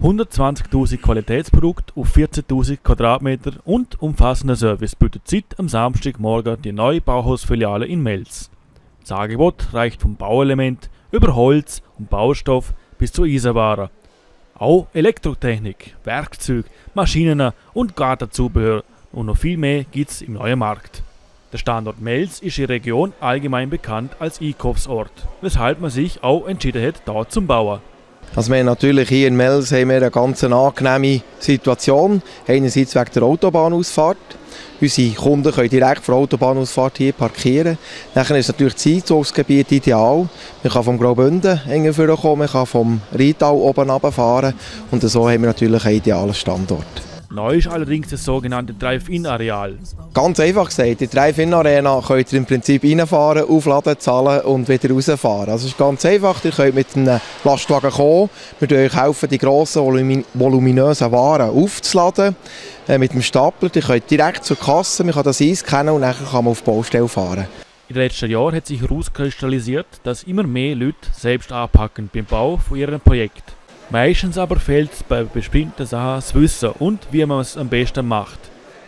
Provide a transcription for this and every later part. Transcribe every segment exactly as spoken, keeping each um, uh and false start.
hundertzwanzigtausend Qualitätsprodukte auf vierzehntausend Quadratmeter und umfassender Service bietet seit am Samstagmorgen die neue Bauhausfiliale in Mels. Das Angebot reicht vom Bauelement über Holz und Baustoff bis zu Eisenwaren. Auch Elektrotechnik, Werkzeuge, Maschinen und Gartenzubehör und noch viel mehr gibt es im neuen Markt. Der Standort Mels ist in der Region allgemein bekannt als Einkaufsort, weshalb man sich auch entschieden hat, dort zu bauen. Also wir haben natürlich hier in Mels haben wir eine ganz angenehme Situation. Einerseits wegen der Autobahnausfahrt. Unsere Kunden können direkt vor der Autobahnausfahrt hier parkieren. Dann ist natürlich das Einzugsgebiet ideal. Man kann vom Graubünden kommen, man kann vom Rheintal oben runterfahren. Und so haben wir natürlich einen idealen Standort. Neu ist allerdings das sogenannte Drive-In-Areal. Ganz einfach gesagt, in der Drive-In-Arena könnt ihr im Prinzip reinfahren, aufladen, zahlen und wieder rausfahren. Also es ist ganz einfach, ihr könnt mit einem Lastwagen kommen, wir euch helfen, die grossen, voluminösen Waren aufzuladen äh, mit dem Stapler. Ihr könnt direkt zur Kasse, man kann das einscannen und dann kann man auf die Baustelle fahren. In den letzten Jahren hat sich herauskristallisiert, dass immer mehr Leute selbst anpacken beim Bau von ihrem Projekt. Meistens aber fehlt es bei bestimmten Sachen das Wissen und wie man es am besten macht.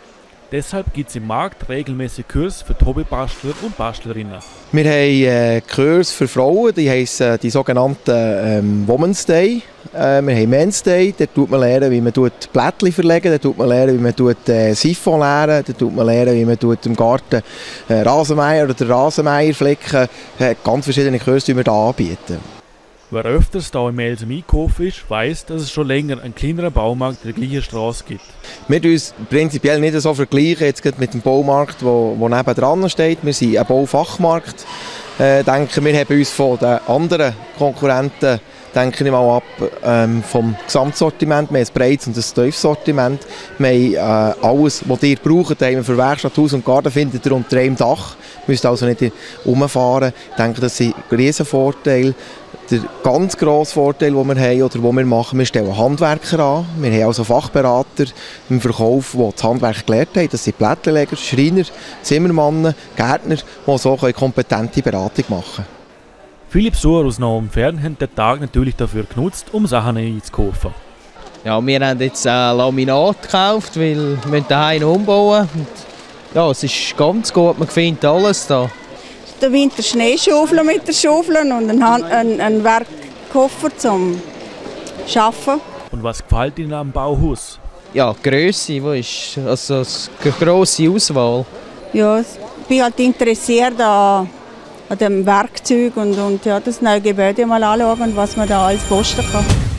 Deshalb gibt es im Markt regelmäßig Kurse für die Hobbybastler und Bastlerinnen. Wir haben äh, Kurse für Frauen, die heissen die sogenannten ähm, Women's Day. Äh, wir haben Men's Day, da tut man lernen, wie man Blättchen verlegen, da tut man lernen, wie man äh, Siphon lernen, da tut man lernen, wie man im Garten äh, Rasenmäher oder Rasenmäher flicken. Äh, ganz verschiedene Kurse, die wir hier anbieten. Wer öfters hier in Mels am Einkaufen ist, weiss, dass es schon länger einen kleineren Baumarkt in der gleichen Straße gibt. Wir vergleichen uns prinzipiell nicht so vergleichen jetzt mit dem Baumarkt, der nebendran steht. Wir sind ein Baufachmarkt. Äh, denke, wir haben uns von den anderen Konkurrenten denke ich mal ab ähm, vom Gesamtsortiment. Wir haben ein breites und ein tiefes Sortiment. Wir haben äh, alles, was ihr braucht, für Werkstatt, Haus und Garten, findet ihr unter einem Dach. Ihr müsst also nicht herumfahren. Ich denke, das ist ein riesen Vorteil. Der ganz grosse Vorteil, den wir haben oder den wir machen, wir stellen Handwerker an. Wir haben also Fachberater im Verkauf, die das Handwerk gelernt haben. Das sind Plättchenleger, Schreiner, Zimmermannen, Gärtner, die so kompetente Beratung machen können. Viele Besucher aus nah und fern haben den Tag natürlich dafür genutzt, um Sachen einzukaufen. Ja, wir haben jetzt äh, Laminat gekauft, weil wir daheim umbauen. Und ja, es ist ganz gut, man findet alles da. Den Winter Schnee schaufeln mit der Schaufel und einen, einen, einen Werkkoffer zum Arbeiten. Und was gefällt Ihnen am Bauhaus? Ja, die Grösse, wo ist also eine grosse Auswahl. Ja, ich bin halt interessiert an, an dem Werkzeug und, und ja, das neue Gebäude mal anschauen, was man da alles posten kann.